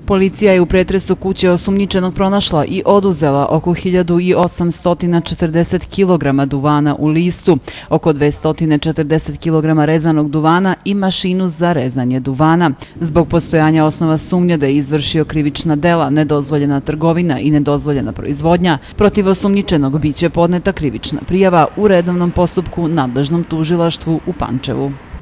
Policija je u pretresu kuće osumnjičenog pronašla i oduzela oko 1840 kg duvana u listu, oko 240 kg rezanog duvana i mašinu za rezanje duvana. Zbog postojanja osnova sumnje da je izvršio krivična dela, nedozvoljena trgovina i nedozvoljena proizvodnja, protiv osumnjičenog biće podneta krivična prijava u redovnom postupku nadležnom tužilaštvu u Pančevu.